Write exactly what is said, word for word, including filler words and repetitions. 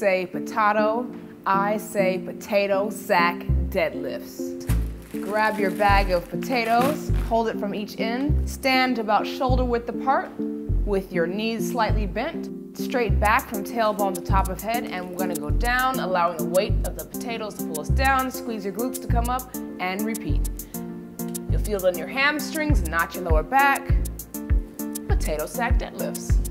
say potato, I say potato sack deadlifts. Grab your bag of potatoes, hold it from each end, stand about shoulder width apart with your knees slightly bent, straight back from tailbone to top of head, and we're gonna go down, allowing the weight of the potatoes to pull us down, squeeze your glutes to come up, and repeat. You'll feel it in your hamstrings, not your lower back. Potato sack deadlifts.